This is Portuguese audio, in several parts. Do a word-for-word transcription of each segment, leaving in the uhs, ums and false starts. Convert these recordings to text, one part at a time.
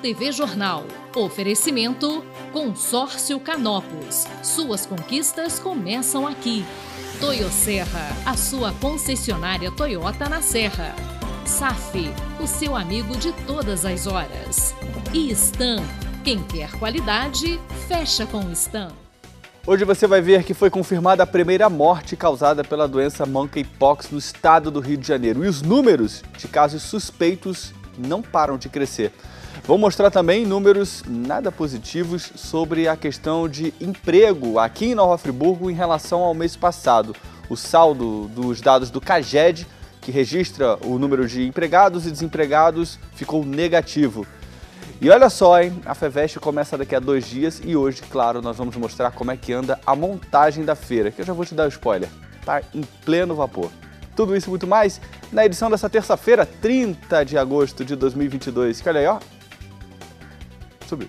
T V Jornal. Oferecimento Consórcio Canopus. Suas conquistas começam aqui. Toyoserra, a sua concessionária Toyota na Serra. S A F, o seu amigo de todas as horas. E Stan, quem quer qualidade, fecha com Stan. Hoje você vai ver que foi confirmada a primeira morte causada pela doença Monkeypox no estado do Rio de Janeiro. E os números de casos suspeitos não param de crescer. Vou mostrar também números nada positivos sobre a questão de emprego aqui em Nova Friburgo em relação ao mês passado. O saldo dos dados do CAGED, que registra o número de empregados e desempregados, ficou negativo. E olha só, hein? A FEVEST começa daqui a dois dias e hoje, claro, nós vamos mostrar como é que anda a montagem da feira, que eu já vou te dar o spoiler. Tá em pleno vapor. Tudo isso e muito mais na edição dessa terça-feira, trinta de agosto de dois mil e vinte e dois. Que olha aí, ó. Subiu.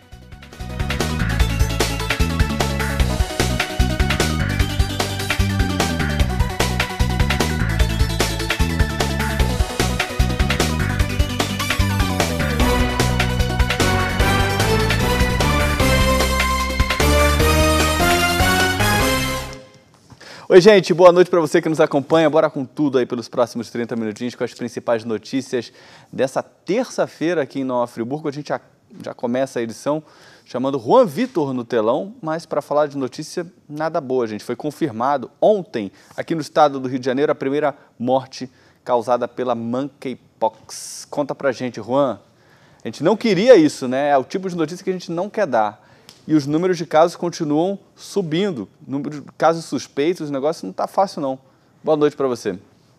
Oi, gente, boa noite para você que nos acompanha. Bora com tudo aí pelos próximos trinta minutinhos com as principais notícias dessa terça-feira aqui em Nova Friburgo. A gente já, já começa a edição chamando Juan Vitor no telão, mas para falar de notícia nada boa, gente. Foi confirmado ontem aqui no estado do Rio de Janeiro a primeira morte causada pela Monkeypox. Conta pra gente, Juan. A gente não queria isso, né? É o tipo de notícia que a gente não quer dar. E os números de casos continuam subindo. Número de casos suspeitos, o negócio não está fácil, não. Boa noite para você.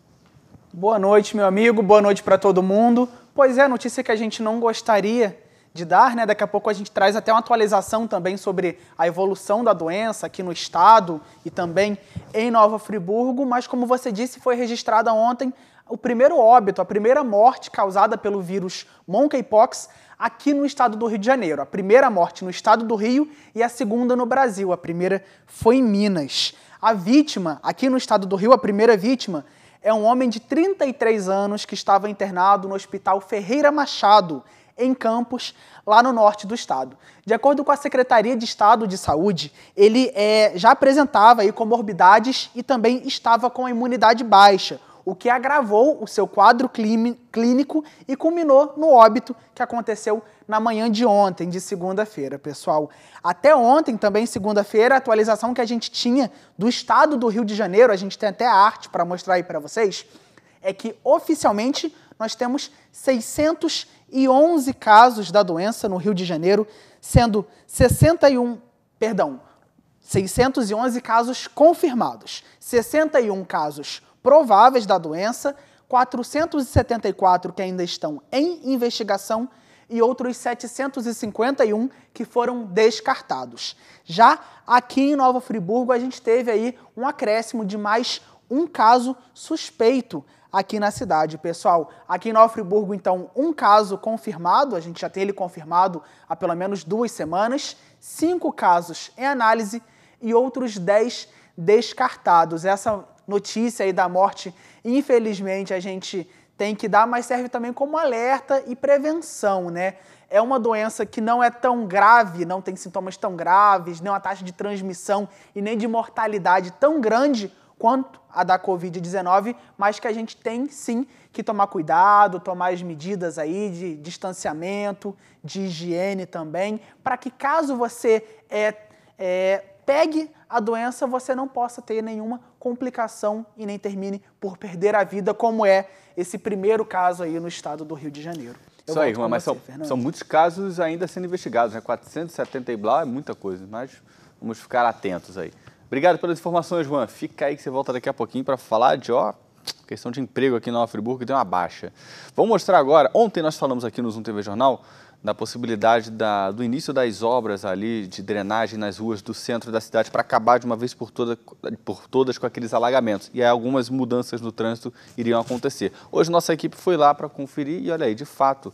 Boa noite, meu amigo. Boa noite para todo mundo. Pois é, notícia que a gente não gostaria de dar, né? Daqui a pouco a gente traz até uma atualização também sobre a evolução da doença aqui no estado e também em Nova Friburgo. Mas, como você disse, foi registrada ontem o primeiro óbito, a primeira morte causada pelo vírus Monkeypox aqui no estado do Rio de Janeiro. A primeira morte no estado do Rio e a segunda no Brasil. A primeira foi em Minas. A vítima, aqui no estado do Rio, a primeira vítima, é um homem de trinta e três anos que estava internado no Hospital Ferreira Machado, em Campos, lá no norte do estado. De acordo com a Secretaria de Estado de Saúde, ele é, já apresentava aí comorbidades e também estava com a imunidade baixa, o que agravou o seu quadro clínico e culminou no óbito que aconteceu na manhã de ontem, de segunda-feira, pessoal. Até ontem, também segunda-feira, a atualização que a gente tinha do estado do Rio de Janeiro, a gente tem até a arte para mostrar aí para vocês, é que oficialmente nós temos seiscentos e onze casos da doença no Rio de Janeiro, sendo sessenta e um, perdão, seiscentos e onze casos confirmados, sessenta e um casos prováveis da doença, quatrocentos e setenta e quatro que ainda estão em investigação e outros setecentos e cinquenta e um que foram descartados. Já aqui em Nova Friburgo a gente teve aí um acréscimo de mais um caso suspeito aqui na cidade, pessoal. Aqui em Nova Friburgo, então, um caso confirmado, a gente já tem ele confirmado há pelo menos duas semanas, cinco casos em análise e outros dez descartados. Essa notícia aí da morte, infelizmente, a gente tem que dar, mas serve também como alerta e prevenção, né? É uma doença que não é tão grave, não tem sintomas tão graves, nem uma taxa de transmissão e nem de mortalidade tão grande quanto a da covid dezenove, mas que a gente tem sim que tomar cuidado, tomar as medidas aí de distanciamento, de higiene também, para que caso você é, é, pegue a doença, você não possa ter nenhuma complicação e nem termine por perder a vida, como é esse primeiro caso aí no estado do Rio de Janeiro. Eu Isso aí, Juan, mas você, são, são muitos casos ainda sendo investigados, né? quatrocentos e setenta e blá é muita coisa, mas vamos ficar atentos aí. Obrigado pelas informações, Juan. Fica aí que você volta daqui a pouquinho para falar de, ó, questão de emprego aqui em Nova Friburgo, que deu uma baixa. Vamos mostrar agora, ontem nós falamos aqui no Zoom T V Jornal, da possibilidade da, do início das obras ali de drenagem nas ruas do centro da cidade para acabar de uma vez por, toda, por todas com aqueles alagamentos. E aí algumas mudanças no trânsito iriam acontecer. Hoje nossa equipe foi lá para conferir e olha aí, de fato,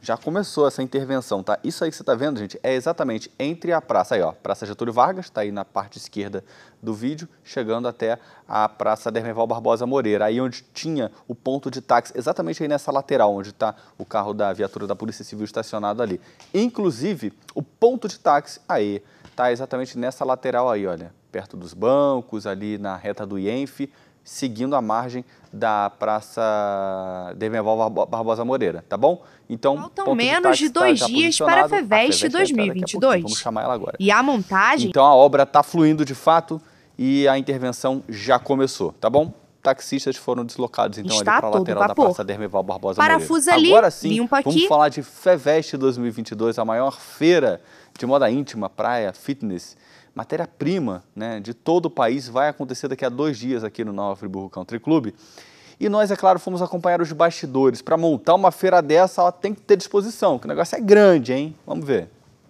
já começou essa intervenção, tá? Isso aí que você está vendo, gente, é exatamente entre a praça, aí ó, Praça Getúlio Vargas, está aí na parte esquerda do vídeo, chegando até a Praça Dermeval Barbosa Moreira, aí onde tinha o ponto de táxi, exatamente aí nessa lateral, onde está o carro da viatura da Polícia Civil estacionado ali. Inclusive, o ponto de táxi, aí, está exatamente nessa lateral aí, olha, perto dos bancos, ali na reta do I E N F, seguindo a margem da Praça Dermeval Barbosa Moreira, tá bom? Então, faltam menos de, de dois tá dias para a FEVEST dois mil e vinte e dois. Vamos chamar ela agora. E a montagem... Então, a obra está fluindo de fato e a intervenção já começou, tá bom? Taxistas foram deslocados, então, Está ali para a lateral vapor. da Praça Dermeval Barbosa Parafusa Moreira. ali, Agora sim, limpa vamos aqui. falar de FEVEST dois mil e vinte e dois, a maior feira de moda íntima, praia, fitness, matéria-prima, né, de todo o país, vai acontecer daqui a dois dias aqui no Nova Friburgo Country Club. E nós, é claro, fomos acompanhar os bastidores. Para montar uma feira dessa, ela tem que ter disposição, que o negócio é grande, hein? Vamos ver.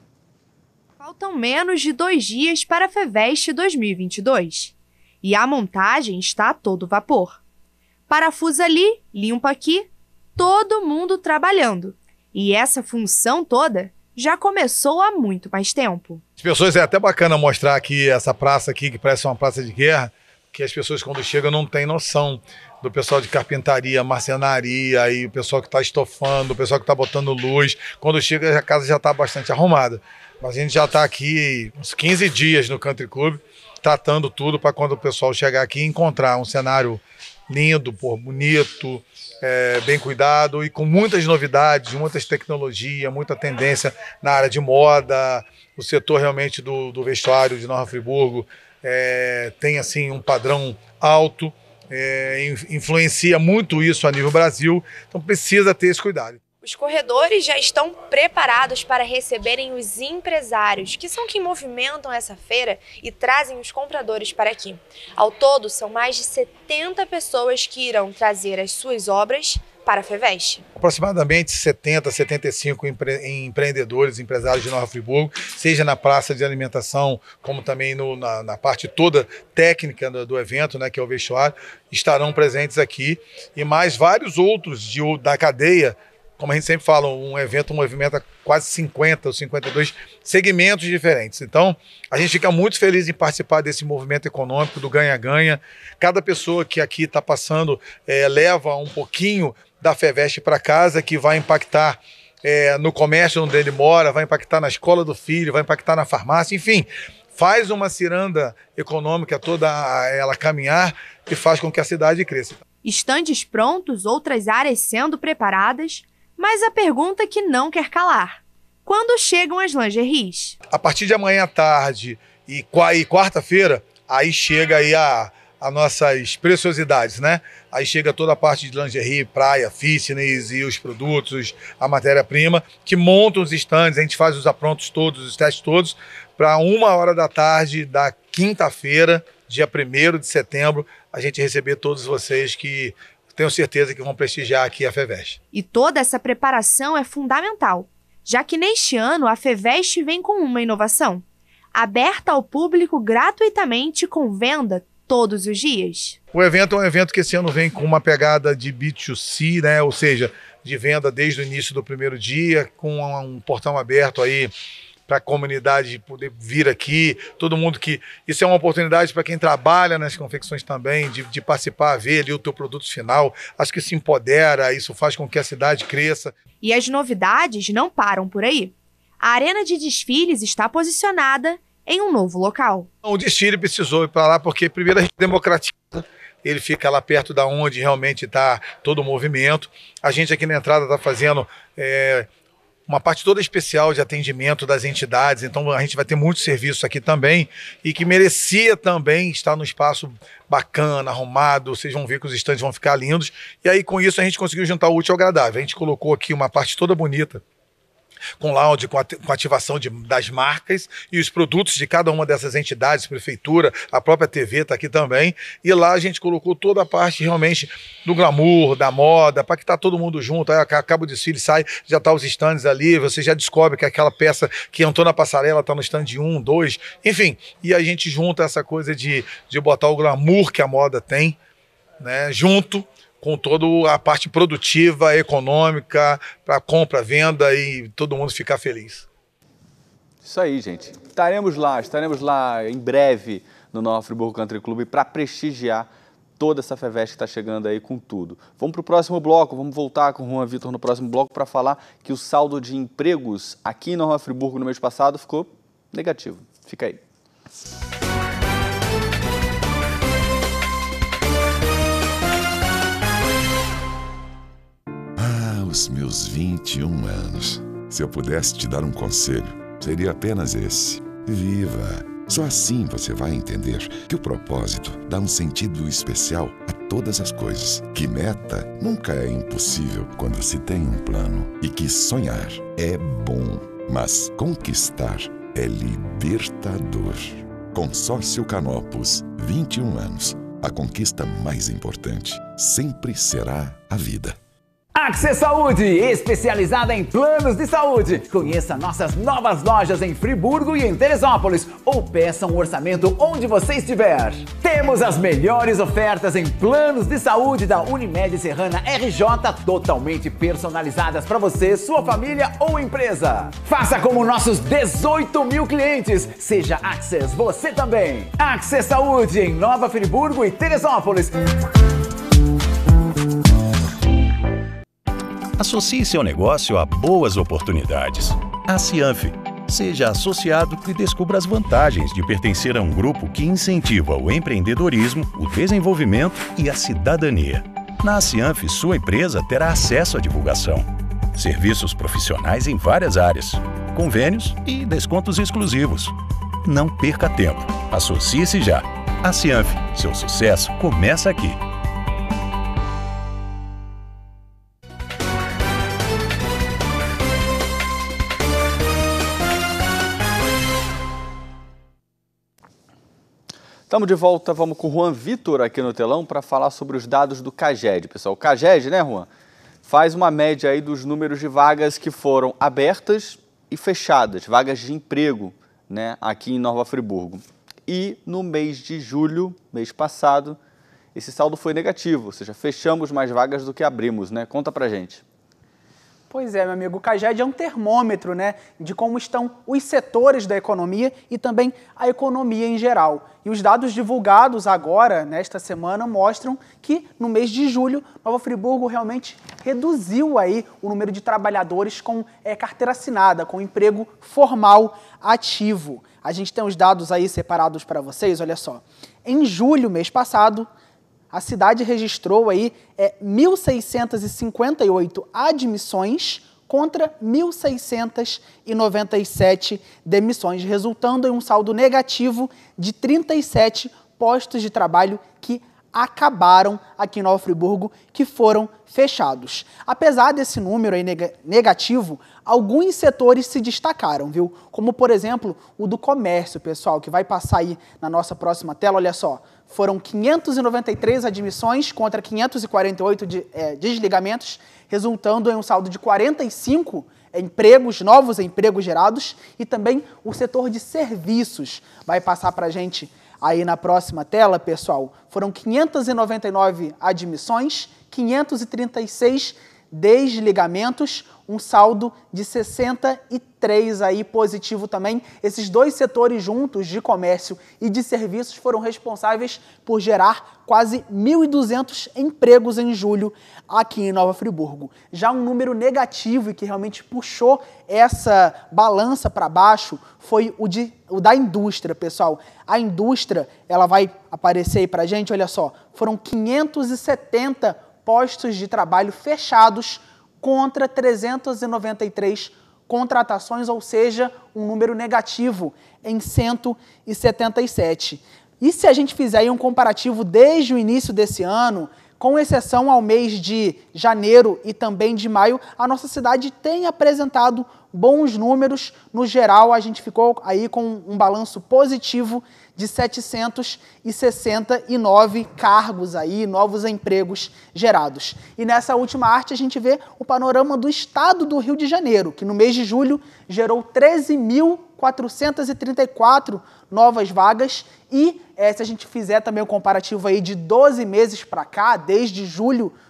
Faltam menos de dois dias para a FEVEST dois mil e vinte e dois. E a montagem está a todo vapor. Parafusa ali, limpa aqui, todo mundo trabalhando. E essa função toda já começou há muito mais tempo. As pessoas, é até bacana mostrar aqui essa praça aqui, que parece uma praça de guerra, que as pessoas quando chegam não têm noção do pessoal de carpintaria, marcenaria, e o pessoal que está estofando, o pessoal que está botando luz. Quando chega, a casa já está bastante arrumada. Mas a gente já está aqui uns quinze dias no Country Club, tratando tudo para quando o pessoal chegar aqui encontrar um cenário lindo, pô, bonito, é, bem cuidado e com muitas novidades, muitas tecnologias, muita tendência na área de moda. O setor realmente do, do vestuário de Nova Friburgo é, tem assim um padrão alto, é, influencia muito isso a nível Brasil, então precisa ter esse cuidado. Os corredores já estão preparados para receberem os empresários, que são quem movimentam essa feira e trazem os compradores para aqui. Ao todo, são mais de setenta pessoas que irão trazer as suas obras para a FEVEST. Aproximadamente setenta, setenta e cinco empre empreendedores, empresários de Nova Friburgo, seja na praça de alimentação, como também no, na, na parte toda técnica do, do evento, né, que é o vestuário, estarão presentes aqui. E mais vários outros de, da cadeia. Como a gente sempre fala, um evento movimenta quase cinquenta ou cinquenta e dois segmentos diferentes. Então, a gente fica muito feliz em participar desse movimento econômico, do ganha-ganha. Cada pessoa que aqui está passando é, leva um pouquinho da FEVEST para casa, que vai impactar é, no comércio onde ele mora, vai impactar na escola do filho, vai impactar na farmácia, enfim. Faz uma ciranda econômica toda ela caminhar e faz com que a cidade cresça. Estandes prontos, outras áreas sendo preparadas. Mas a pergunta que não quer calar: quando chegam as lingeries? A partir de amanhã à tarde e quarta-feira, aí chega aí a, a nossas preciosidades, né? Aí chega toda a parte de lingerie, praia, fitness e os produtos, a matéria-prima, que montam os estandes, a gente faz os aprontos todos, os testes todos, para uma hora da tarde da quinta-feira, dia primeiro de setembro, a gente receber todos vocês que... tenho certeza que vão prestigiar aqui a FEVEST. E toda essa preparação é fundamental, já que neste ano a FEVEST vem com uma inovação, aberta ao público gratuitamente com venda todos os dias. O evento é um evento que esse ano vem com uma pegada de B dois C, né? Ou seja, de venda desde o início do primeiro dia, com um portão aberto aí para a comunidade poder vir aqui, todo mundo que... Isso é uma oportunidade para quem trabalha nas confecções também, de, de participar, ver ali o teu produto final. Acho que isso empodera, isso faz com que a cidade cresça. E as novidades não param por aí. A arena de desfiles está posicionada em um novo local. O desfile precisou ir para lá porque primeiro a gente democratiza, ele fica lá perto da onde realmente está todo o movimento. A gente aqui na entrada está fazendo... É, uma parte toda especial de atendimento das entidades, então a gente vai ter muito serviço aqui também e que merecia também estar no espaço bacana, arrumado, vocês vão ver que os estandes vão ficar lindos e aí com isso a gente conseguiu juntar o útil ao agradável. A gente colocou aqui uma parte toda bonita, com lounge, com ativação de, das marcas e os produtos de cada uma dessas entidades, prefeitura, a própria T V está aqui também, e lá a gente colocou toda a parte realmente do glamour, da moda, para que está todo mundo junto, aí acaba o desfile, sai, já está os stands ali, você já descobre que aquela peça que entrou na passarela está no stand um, dois, enfim, e a gente junta essa coisa de, de botar o glamour que a moda tem, né, junto com toda a parte produtiva, econômica, para compra, venda e todo mundo ficar feliz. Isso aí, gente. Estaremos lá, estaremos lá em breve no Nova Friburgo Country Club para prestigiar toda essa FEVEST que está chegando aí com tudo. Vamos para o próximo bloco, vamos voltar com o Juan Vitor no próximo bloco para falar que o saldo de empregos aqui em Nova Friburgo no mês passado ficou negativo. Fica aí. Ah, os meus vinte e um anos. Se eu pudesse te dar um conselho, seria apenas esse. Viva! Só assim você vai entender que o propósito dá um sentido especial a todas as coisas. Que meta nunca é impossível quando se tem um plano. E que sonhar é bom, mas conquistar é libertador. Consórcio Canopus, vinte e um anos. A conquista mais importante sempre será a vida. Access Saúde, especializada em planos de saúde. Conheça nossas novas lojas em Friburgo e em Teresópolis ou peça um orçamento onde você estiver. Temos as melhores ofertas em planos de saúde da Unimed Serrana R J, totalmente personalizadas para você, sua família ou empresa. Faça como nossos dezoito mil clientes. Seja Access você também. Access Saúde em Nova Friburgo e Teresópolis. Associe seu negócio a boas oportunidades. A Cianf. Seja associado e descubra as vantagens de pertencer a um grupo que incentiva o empreendedorismo, o desenvolvimento e a cidadania. Na Cianf, sua empresa terá acesso à divulgação, serviços profissionais em várias áreas, convênios e descontos exclusivos. Não perca tempo. Associe-se já. A Cianf. Seu sucesso começa aqui. Estamos de volta, vamos com o Juan Vitor aqui no telão para falar sobre os dados do CAGED, pessoal. O CAGED, né, Juan, faz uma média aí dos números de vagas que foram abertas e fechadas, vagas de emprego, né, aqui em Nova Friburgo. E no mês de julho, mês passado, esse saldo foi negativo, ou seja, fechamos mais vagas do que abrimos, né? Conta pra gente. Pois é, meu amigo, o CAGED é um termômetro, né, de como estão os setores da economia e também a economia em geral. E os dados divulgados agora, nesta semana, mostram que no mês de julho, Nova Friburgo realmente reduziu aí o número de trabalhadores com é, carteira assinada, com emprego formal ativo. A gente tem os dados aí separados para vocês, olha só. Em julho, mês passado, a cidade registrou aí é, mil seiscentas e cinquenta e oito admissões contra mil seiscentas e noventa e sete demissões, resultando em um saldo negativo de trinta e sete postos de trabalho que acabaram aqui em Nova Friburgo, que foram fechados. Apesar desse número aí negativo, alguns setores se destacaram, viu? Como, por exemplo, o do comércio, pessoal, que vai passar aí na nossa próxima tela, olha só. Foram quinhentas e noventa e três admissões contra quinhentos e quarenta e oito de, é, desligamentos, resultando em um saldo de quarenta e cinco empregos, novos empregos gerados, e também o setor de serviços vai passar para a gente aí na próxima tela, pessoal. Foram quinhentas e noventa e nove admissões, quinhentos e trinta e seis desligamentos, um saldo de sessenta e três aí positivo também. Esses dois setores juntos, de comércio e de serviços, foram responsáveis por gerar quase mil e duzentos empregos em julho aqui em Nova Friburgo. Já um número negativo e que realmente puxou essa balança para baixo foi o, de, o da indústria, pessoal. A indústria, ela vai aparecer aí para a gente, olha só, foram quinhentos e setenta postos de trabalho fechados contra trezentas e noventa e três contratações, ou seja, um número negativo em cento e setenta e sete. E se a gente fizer aí um comparativo desde o início desse ano, com exceção ao mês de janeiro e também de maio, a nossa cidade tem apresentado bons números. No geral, a gente ficou aí com um balanço positivo de setecentos e sessenta e nove cargos aí, novos empregos gerados. E nessa última arte a gente vê o panorama do estado do Rio de Janeiro, que no mês de julho gerou treze mil quatrocentas e trinta e quatro novas vagas e é, se a gente fizer também o comparativo aí de doze meses para cá, desde julho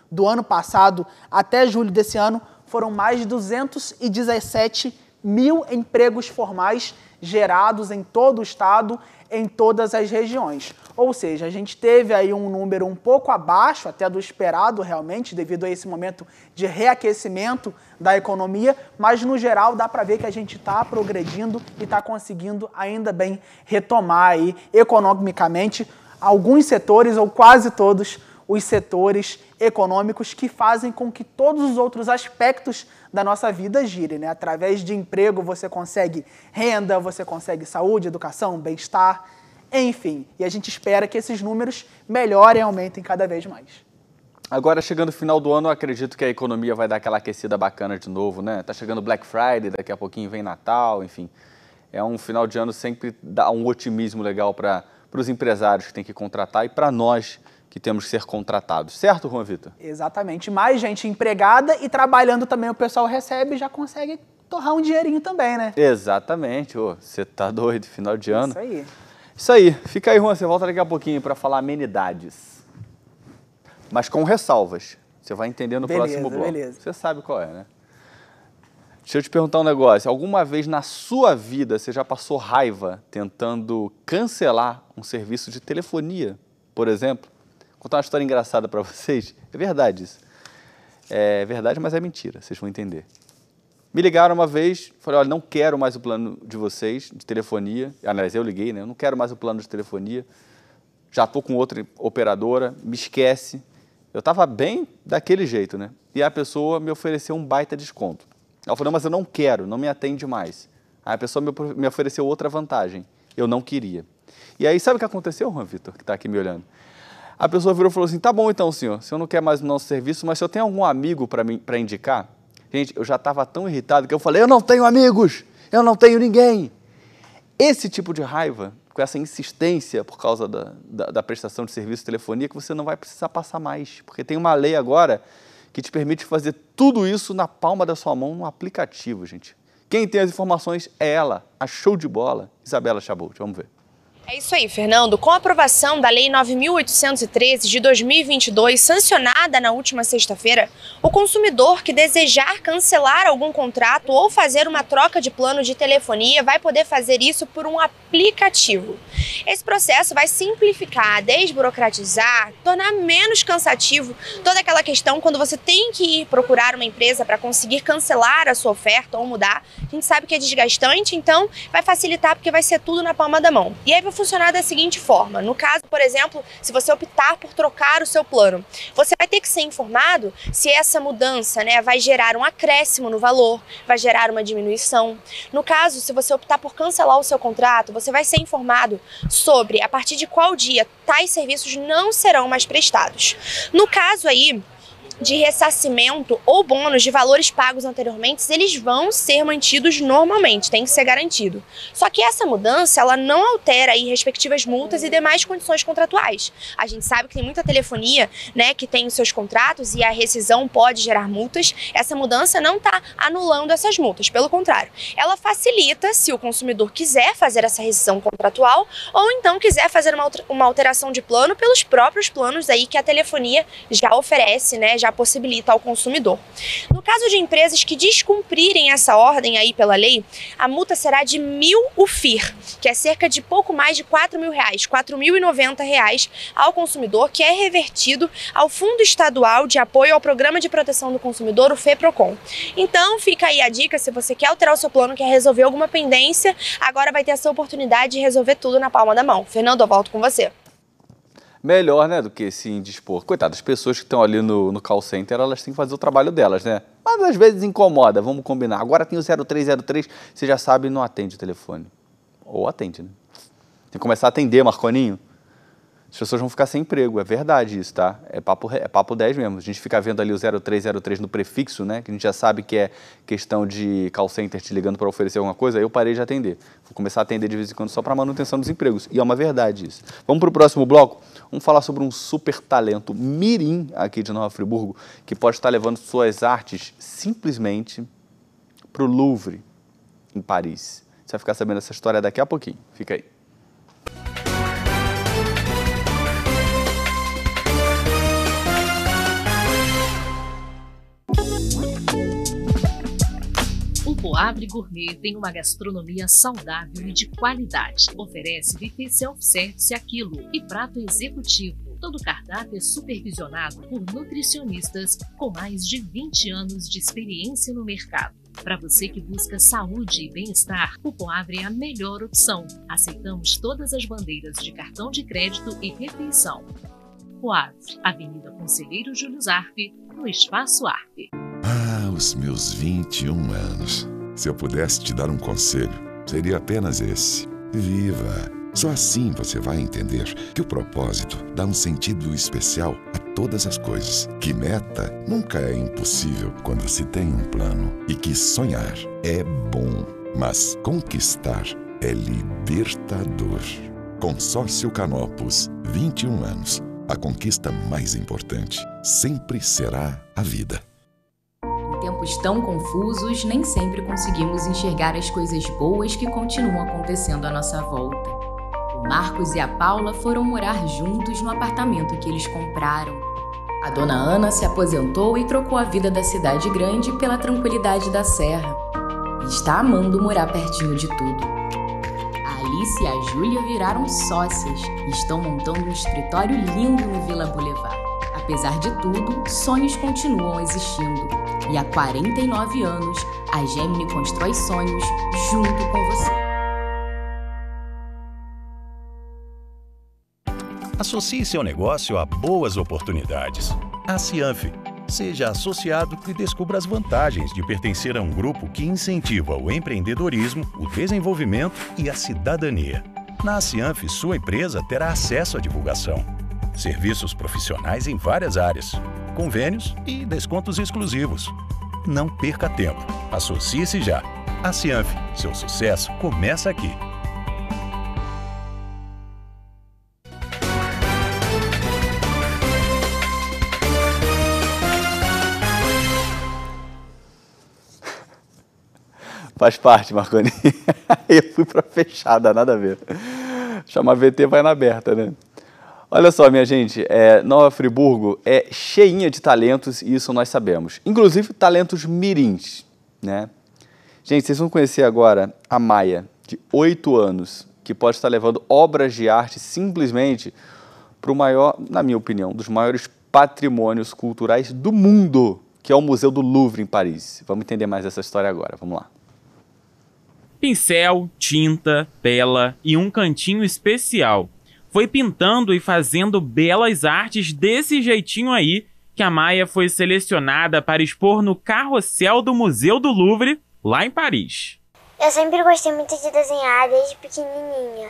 do ano passado até julho desse ano, foram mais de duzentos e dezessete mil empregos formais gerados em todo o estado, em todas as regiões. Ou seja, a gente teve aí um número um pouco abaixo até do esperado realmente, devido a esse momento de reaquecimento da economia, mas no geral dá para ver que a gente está progredindo e está conseguindo ainda bem retomar aí economicamente alguns setores ou quase todos os setores econômicos que fazem com que todos os outros aspectos da nossa vida girem, né? Através de emprego você consegue renda, você consegue saúde, educação, bem-estar, enfim. E a gente espera que esses números melhorem e aumentem cada vez mais. Agora, chegando no final do ano, eu acredito que a economia vai dar aquela aquecida bacana de novo, né? Tá chegando Black Friday, daqui a pouquinho vem Natal, enfim. É um final de ano sempre dá um otimismo legal para os empresários que têm que contratar e para nós que temos que ser contratados. Certo, Juan Vitor? Exatamente. Mais gente empregada e trabalhando também o pessoal recebe e já consegue torrar um dinheirinho também, né? Exatamente. Você oh, tá doido, final de ano. Isso aí. Isso aí. Fica aí, Juan, você volta daqui a pouquinho para falar amenidades. Mas com ressalvas. Você vai entender no beleza, próximo bloco. Beleza. Você sabe qual é, né? Deixa eu te perguntar um negócio. Alguma vez na sua vida você já passou raiva tentando cancelar um serviço de telefonia, por exemplo? Vou contar uma história engraçada para vocês. É verdade isso. É verdade, mas é mentira. Vocês vão entender. Me ligaram uma vez, falei, olha, não quero mais o plano de vocês, de telefonia. Aliás, eu liguei, né? Eu não quero mais o plano de telefonia. Já estou com outra operadora, me esquece. Eu estava bem daquele jeito, né? E a pessoa me ofereceu um baita desconto. Ela falou, mas eu não quero, não me atende mais. Aí a pessoa me ofereceu outra vantagem. Eu não queria. E aí, sabe o que aconteceu, Juan Vitor, que está aqui me olhando? A pessoa virou e falou assim, tá bom então, senhor, o senhor não quer mais o nosso serviço, mas se eu tenho algum amigo para indicar? Gente, eu já estava tão irritado que eu falei, eu não tenho amigos, eu não tenho ninguém. Esse tipo de raiva, com essa insistência por causa da, da, da prestação de serviço de telefonia, que você não vai precisar passar mais, porque tem uma lei agora que te permite fazer tudo isso na palma da sua mão no aplicativo, gente. Quem tem as informações é ela, a show de bola, Isabela Chabot. Vamos ver. É isso aí, Fernando. Com a aprovação da Lei nove mil oitocentos e treze de dois mil e vinte e dois, sancionada na última sexta-feira, o consumidor que desejar cancelar algum contrato ou fazer uma troca de plano de telefonia vai poder fazer isso por um aplicativo. Esse processo vai simplificar, desburocratizar, tornar menos cansativo toda aquela questão quando você tem que ir procurar uma empresa para conseguir cancelar a sua oferta ou mudar. A gente sabe que é desgastante, então vai facilitar porque vai ser tudo na palma da mão. E aí vai funcionar da seguinte forma, no caso, por exemplo, se você optar por trocar o seu plano, você vai ter que ser informado se essa mudança, né, vai gerar um acréscimo no valor, vai gerar uma diminuição. No caso, se você optar por cancelar o seu contrato, você vai ser informado sobre a partir de qual dia tais serviços não serão mais prestados. No caso aí de ressarcimento ou bônus de valores pagos anteriormente, eles vão ser mantidos normalmente, tem que ser garantido. Só que essa mudança, ela não altera aí respectivas multas e demais condições contratuais. A gente sabe que tem muita telefonia, né, que tem os seus contratos e a rescisão pode gerar multas. Essa mudança não está anulando essas multas, pelo contrário. Ela facilita se o consumidor quiser fazer essa rescisão contratual ou então quiser fazer uma alteração de plano pelos próprios planos aí que a telefonia já oferece, né, já já possibilita ao consumidor. No caso de empresas que descumprirem essa ordem aí pela lei, a multa será de mil U F I R, que é cerca de pouco mais de quatro mil reais, quatro mil e noventa reais ao consumidor, que é revertido ao Fundo Estadual de Apoio ao Programa de Proteção do Consumidor, o FEPROCON. Então fica aí a dica, se você quer alterar o seu plano, quer resolver alguma pendência, agora vai ter essa oportunidade de resolver tudo na palma da mão. Fernando, eu volto com você. Melhor, né, do que se indispor. Coitado, as pessoas que estão ali no, no call center, elas têm que fazer o trabalho delas, né? Mas às vezes incomoda, vamos combinar. Agora tem o zero três zero três, você já sabe, não atende o telefone. Ou atende, né? Tem que começar a atender, Marconinho. As pessoas vão ficar sem emprego, é verdade isso, tá? É papo, é papo dez mesmo. A gente fica vendo ali o zero três zero três no prefixo, né? Que a gente já sabe que é questão de call center te ligando para oferecer alguma coisa, aí eu parei de atender. Vou começar a atender de vez em quando só para manutenção dos empregos. E é uma verdade isso. Vamos para o próximo bloco? Vamos falar sobre um super talento mirim aqui de Nova Friburgo, que pode estar levando suas artes simplesmente para o Louvre, em Paris. Você vai ficar sabendo essa história daqui a pouquinho. Fica aí. Poavre Gourmet tem uma gastronomia saudável e de qualidade. Oferece buffet self-service a quilo e prato executivo. Todo o cardápio é supervisionado por nutricionistas com mais de vinte anos de experiência no mercado. Para você que busca saúde e bem-estar, o Poavre é a melhor opção. Aceitamos todas as bandeiras de cartão de crédito e refeição. Poavre, Avenida Conselheiro Júlio Zarpe, no Espaço Arpe. Ah, os meus vinte e um anos. Se eu pudesse te dar um conselho, seria apenas esse. Viva! Só assim você vai entender que o propósito dá um sentido especial a todas as coisas. Que meta nunca é impossível quando se tem um plano. E que sonhar é bom, mas conquistar é libertador. Consórcio Canopus, vinte e um anos. A conquista mais importante sempre será a vida. Em tempos tão confusos, nem sempre conseguimos enxergar as coisas boas que continuam acontecendo à nossa volta. O Marcos e a Paula foram morar juntos no apartamento que eles compraram. A dona Ana se aposentou e trocou a vida da cidade grande pela tranquilidade da serra. E está amando morar pertinho de tudo. A Alice e a Júlia viraram sócias e estão montando um escritório lindo no Vila Boulevard. Apesar de tudo, sonhos continuam existindo. E há quarenta e nove anos, a Gemini constrói sonhos junto com você. Associe seu negócio a boas oportunidades. A Cianf. Seja associado e descubra as vantagens de pertencer a um grupo que incentiva o empreendedorismo, o desenvolvimento e a cidadania. Na Cianf, sua empresa terá acesso à divulgação, serviços profissionais em várias áreas, convênios e descontos exclusivos. Não perca tempo. Associe-se já. A Cianf. Seu sucesso começa aqui. Faz parte, Marconi. Eu fui para fechada, nada a ver. Chama V T, vai na aberta, né? Olha só, minha gente, é, Nova Friburgo é cheinha de talentos e isso nós sabemos. Inclusive talentos mirins, né? Gente, vocês vão conhecer agora a Maia, de oito anos, que pode estar levando obras de arte simplesmente para o maior, na minha opinião, dos maiores patrimônios culturais do mundo, que é o Museu do Louvre, em Paris. Vamos entender mais essa história agora, vamos lá. Pincel, tinta, tela e um cantinho especial. Foi pintando e fazendo belas artes desse jeitinho aí que a Maia foi selecionada para expor no carrossel do Museu do Louvre, lá em Paris. Eu sempre gostei muito de desenhar desde pequenininha.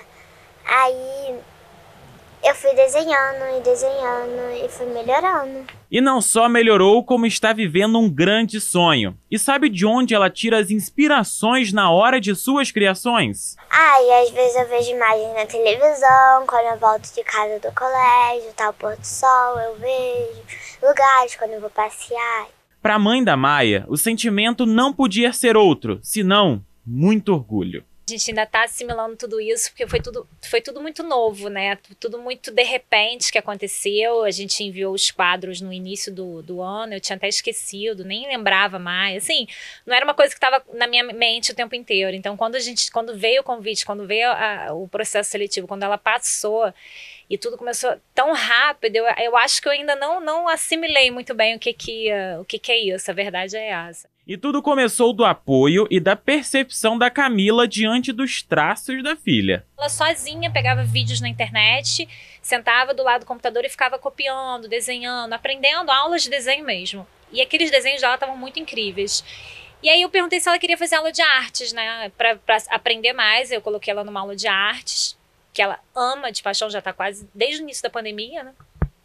Aí eu fui desenhando e desenhando e fui melhorando. E não só melhorou, como está vivendo um grande sonho. E sabe de onde ela tira as inspirações na hora de suas criações? Ah, e às vezes eu vejo imagens na televisão, quando eu volto de casa do colégio, tá o pôr do sol, eu vejo lugares quando eu vou passear. Para a mãe da Maia, o sentimento não podia ser outro, senão muito orgulho. A gente ainda está assimilando tudo isso, porque foi tudo, foi tudo muito novo, né? Tudo muito de repente que aconteceu. A gente enviou os quadros no início do, do ano, eu tinha até esquecido, nem lembrava mais. Assim, não era uma coisa que estava na minha mente o tempo inteiro. Então, quando, a gente, quando veio o convite, quando veio a, o processo seletivo, quando ela passou e tudo começou tão rápido, eu, eu acho que eu ainda não, não assimilei muito bem o que, que, uh, o que, que é isso. A verdade é essa. E tudo começou do apoio e da percepção da Camila diante dos traços da filha. Ela sozinha pegava vídeos na internet, sentava do lado do computador e ficava copiando, desenhando, aprendendo aulas de desenho mesmo. E aqueles desenhos dela estavam muito incríveis. E aí eu perguntei se ela queria fazer aula de artes, né, pra, pra aprender mais. Eu coloquei ela numa aula de artes, que ela ama de paixão, já tá quase desde o início da pandemia, né?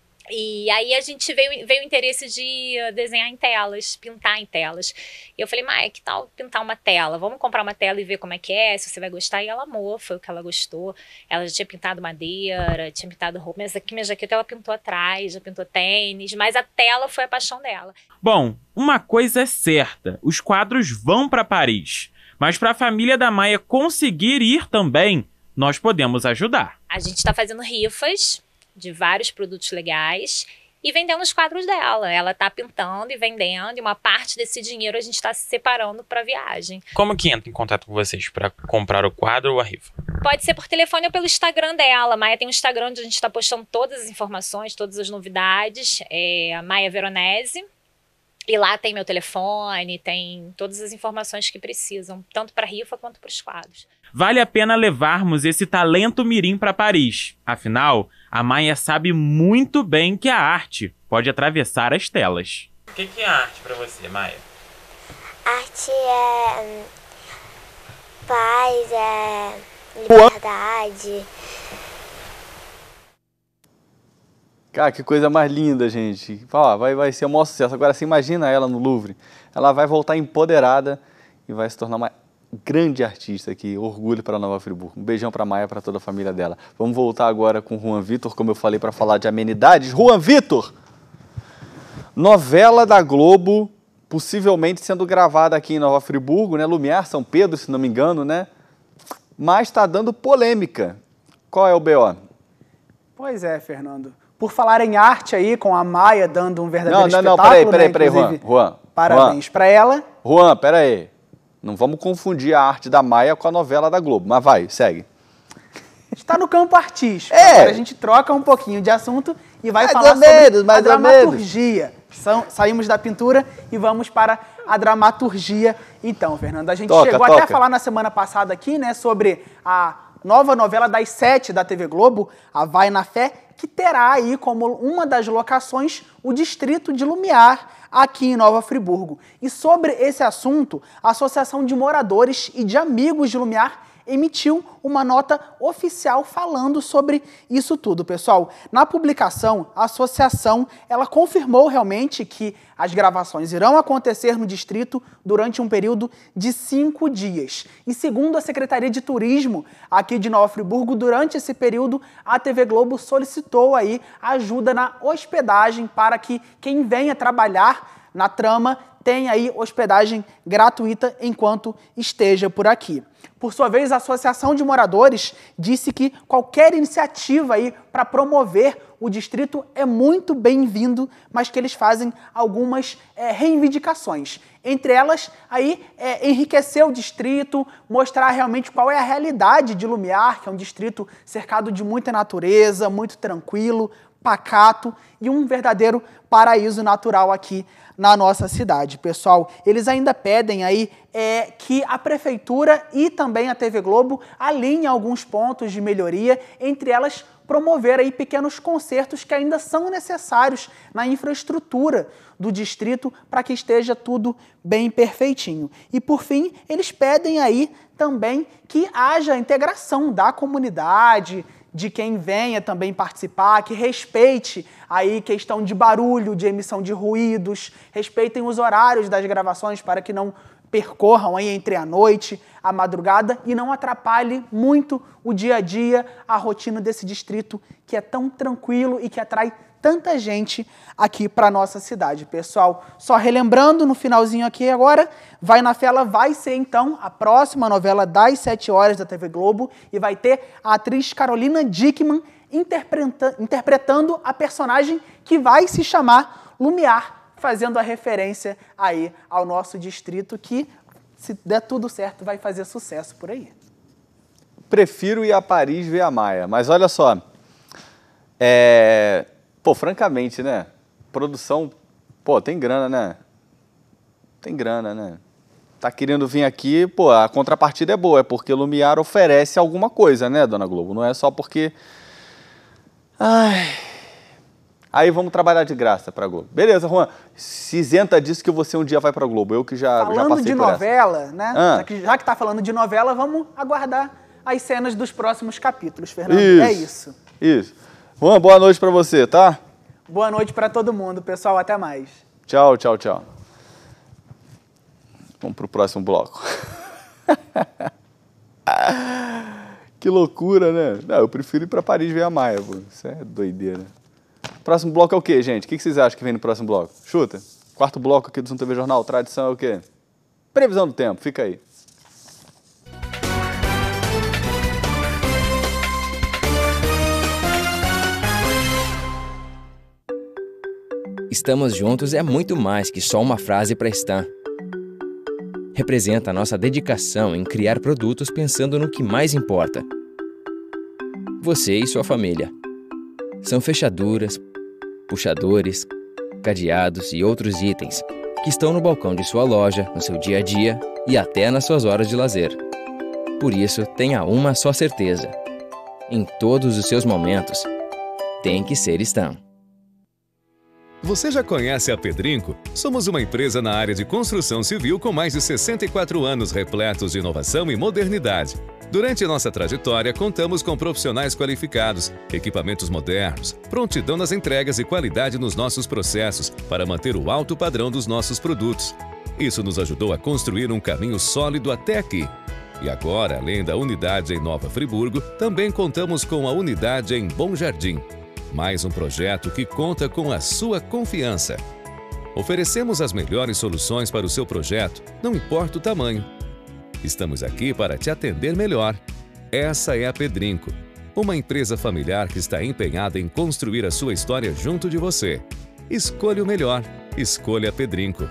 E aí a gente veio, veio o interesse de desenhar em telas, pintar em telas. E eu falei, Maia, que tal pintar uma tela? Vamos comprar uma tela e ver como é que é, se você vai gostar. E ela amou, foi o que ela gostou. Ela já tinha pintado madeira, tinha pintado roupa. Mas aqui minha jaqueta ela pintou atrás, já pintou tênis. Mas a tela foi a paixão dela. Bom, uma coisa é certa, os quadros vão para Paris. Mas para a família da Maia conseguir ir também, nós podemos ajudar. A gente está fazendo rifas de vários produtos legais e vendendo os quadros dela. Ela tá pintando e vendendo, e uma parte desse dinheiro a gente está se separando para viagem. Como que entra em contato com vocês para comprar o quadro ou a rifa? Pode ser por telefone ou pelo Instagram dela. A Maia tem um Instagram onde a gente está postando todas as informações, todas as novidades. É a Maia Veronese. E lá tem meu telefone, tem todas as informações que precisam, tanto para a rifa quanto para os quadros. Vale a pena levarmos esse talento mirim para Paris. Afinal, a Maia sabe muito bem que a arte pode atravessar as telas. O que que é arte para você, Maia? Arte é hum, paz, é liberdade. Cara, que coisa mais linda, gente. Ó, vai, vai ser um maior sucesso. Agora, você imagina ela no Louvre. Ela vai voltar empoderada e vai se tornar uma grande artista aqui. Orgulho para Nova Friburgo. Um beijão para a Maia, para toda a família dela. Vamos voltar agora com o Juan Vitor, como eu falei, para falar de amenidades. Juan Vitor! Novela da Globo, possivelmente sendo gravada aqui em Nova Friburgo, né? Lumiar, São Pedro, se não me engano, né? Mas está dando polêmica. Qual é o B O? Pois é, Fernando. Por falar em arte aí, com a Maia dando um verdadeiro não, não, espetáculo, não, peraí, peraí, né? peraí, Juan, Juan. Parabéns para ela. Juan, peraí. Não vamos confundir a arte da Maia com a novela da Globo, mas vai, segue. Está no campo artístico. É. Agora a gente troca um pouquinho de assunto e vai mais falar menos, sobre mais a dramaturgia. São, saímos da pintura e vamos para a dramaturgia. Então, Fernando, a gente toca, chegou toca. até a falar na semana passada aqui, né, sobre a nova novela das sete da T V Globo, a Vai na Fé, que terá aí como uma das locações o distrito de Lumiar, aqui em Nova Friburgo. E sobre esse assunto, a Associação de Moradores e de Amigos de Lumiar emitiu uma nota oficial falando sobre isso tudo, pessoal. Na publicação, a associação ela confirmou realmente que as gravações irão acontecer no distrito durante um período de cinco dias. E segundo a Secretaria de Turismo aqui de Nova Friburgo, durante esse período, a T V Globo solicitou aí ajuda na hospedagem para que quem venha trabalhar na trama tenha aí hospedagem gratuita enquanto esteja por aqui. Por sua vez, a Associação de Moradores disse que qualquer iniciativa aí para promover o distrito é muito bem-vindo, mas que eles fazem algumas é, reivindicações. Entre elas, aí, é, enriquecer o distrito, mostrar realmente qual é a realidade de Lumiar, que é um distrito cercado de muita natureza, muito tranquilo, pacato e um verdadeiro paraíso natural aqui na nossa cidade. Pessoal, eles ainda pedem aí é, que a Prefeitura e também a T V Globo alinhem alguns pontos de melhoria, entre elas promover aí pequenos consertos que ainda são necessários na infraestrutura do distrito para que esteja tudo bem perfeitinho. E por fim, eles pedem aí também que haja integração da comunidade, de quem venha também participar, que respeite aí questão de barulho, de emissão de ruídos, respeitem os horários das gravações para que não percorram aí entre a noite, a madrugada e não atrapalhe muito o dia a dia, a rotina desse distrito que é tão tranquilo e que atrai tanta gente aqui para a nossa cidade. Pessoal, só relembrando no finalzinho aqui agora, Vai na Fé, ela vai ser então a próxima novela das sete horas da T V Globo e vai ter a atriz Carolina Dickmann interpreta interpretando a personagem que vai se chamar Lumiar, fazendo a referência aí ao nosso distrito que, se der tudo certo, vai fazer sucesso por aí. Prefiro ir a Paris ver a Maia, mas olha só, é... Pô, francamente, né? Produção, pô, tem grana, né? Tem grana, né? Tá querendo vir aqui, pô, a contrapartida é boa, é porque Lumiar oferece alguma coisa, né, Dona Globo? Não é só porque... Ai... Aí vamos trabalhar de graça pra Globo. Beleza, Juan, se isenta disso que você um dia vai pra Globo, eu que já, falando já passei de por novela, essa. né? Ah. Já, que, já que tá falando de novela, vamos aguardar as cenas dos próximos capítulos, Fernando. Isso, é isso. Isso. Juan, boa noite pra você, tá? Boa noite pra todo mundo, pessoal. Até mais. Tchau, tchau, tchau. Vamos pro próximo bloco. Que loucura, né? Não, eu prefiro ir pra Paris ver a Maia, pô. Isso é doideira. Próximo bloco é o quê, gente? O que vocês acham que vem no próximo bloco? Chuta. Quarto bloco aqui do São T V Jornal. Tradição é o quê? Previsão do tempo. Fica aí. Estamos juntos é muito mais que só uma frase para Stan. Representa a nossa dedicação em criar produtos pensando no que mais importa. Você e sua família. São fechaduras, puxadores, cadeados e outros itens que estão no balcão de sua loja, no seu dia a dia e até nas suas horas de lazer. Por isso, tenha uma só certeza. Em todos os seus momentos, tem que ser Stan. Você já conhece a Pedrinco? Somos uma empresa na área de construção civil com mais de sessenta e quatro anos repletos de inovação e modernidade. Durante nossa trajetória, contamos com profissionais qualificados, equipamentos modernos, prontidão nas entregas e qualidade nos nossos processos para manter o alto padrão dos nossos produtos. Isso nos ajudou a construir um caminho sólido até aqui. E agora, além da unidade em Nova Friburgo, também contamos com a unidade em Bom Jardim. Mais um projeto que conta com a sua confiança. Oferecemos as melhores soluções para o seu projeto, não importa o tamanho. Estamos aqui para te atender melhor. Essa é a Pedrinco, uma empresa familiar que está empenhada em construir a sua história junto de você. Escolha o melhor. Escolha a Pedrinco.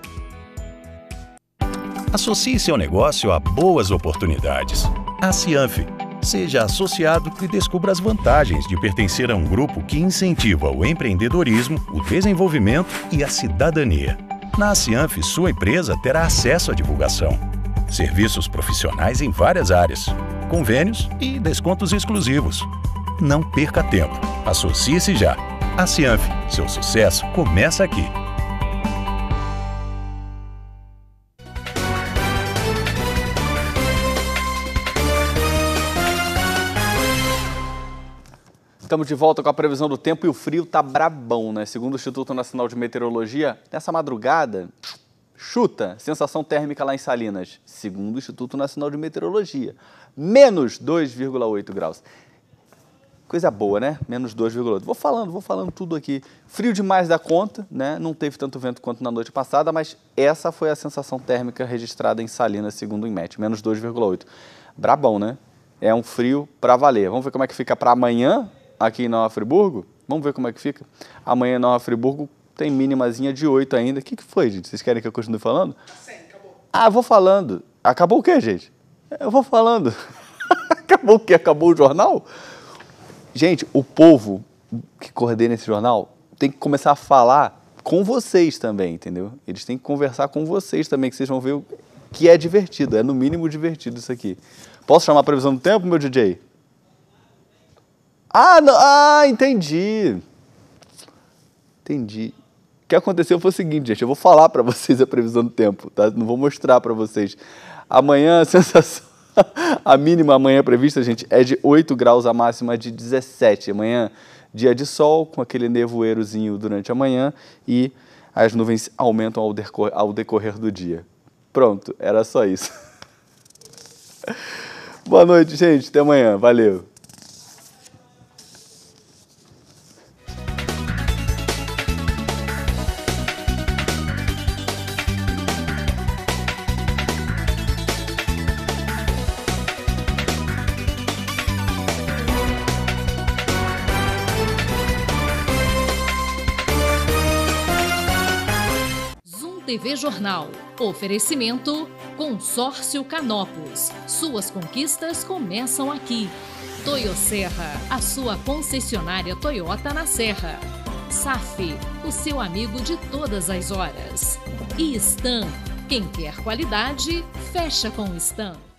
Associe seu negócio a boas oportunidades. A Cianf. Seja associado e descubra as vantagens de pertencer a um grupo que incentiva o empreendedorismo, o desenvolvimento e a cidadania. Na Cianf, sua empresa terá acesso à divulgação. Serviços profissionais em várias áreas, convênios e descontos exclusivos. Não perca tempo. Associe-se já. A Cianf, seu sucesso começa aqui. Estamos de volta com a previsão do tempo e o frio tá brabão, né? Segundo o Instituto Nacional de Meteorologia, nessa madrugada, chuta, sensação térmica lá em Salinas. Segundo o Instituto Nacional de Meteorologia, menos dois vírgula oito graus. Coisa boa, né? Menos dois vírgula oito. Vou falando, vou falando tudo aqui. Frio demais da conta, né? Não teve tanto vento quanto na noite passada, mas essa foi a sensação térmica registrada em Salinas, segundo o INMET, menos dois vírgula oito. Brabão, né? É um frio para valer. Vamos ver como é que fica para amanhã? Aqui em Nova Friburgo, vamos ver como é que fica. Amanhã em Nova Friburgo tem mínimazinha de oito ainda. O que, que foi, gente? Vocês querem que eu continue falando? Sim, acabou. Ah, vou falando. Acabou o quê, gente? Eu vou falando. Acabou o quê? Acabou o jornal? Gente, o povo que coordena esse jornal tem que começar a falar com vocês também, entendeu? Eles têm que conversar com vocês também, que vocês vão ver o que é divertido. É no mínimo divertido isso aqui. Posso chamar a previsão do tempo, meu D J? Ah, não, ah, entendi. Entendi. O que aconteceu foi o seguinte, gente. Eu vou falar para vocês a previsão do tempo, tá? Não vou mostrar para vocês. Amanhã, a sensação... A mínima amanhã prevista, gente, é de oito graus, a máxima de dezessete. Amanhã, dia de sol, com aquele nevoeirozinho durante a manhã e as nuvens aumentam ao decorrer, ao decorrer do dia. Pronto, era só isso. Boa noite, gente. Até amanhã. Valeu. T V Jornal. Oferecimento Consórcio Canopus. Suas conquistas começam aqui. Toyoserra, a sua concessionária Toyota na Serra. S A F, o seu amigo de todas as horas. E Stan, quem quer qualidade, fecha com Stan.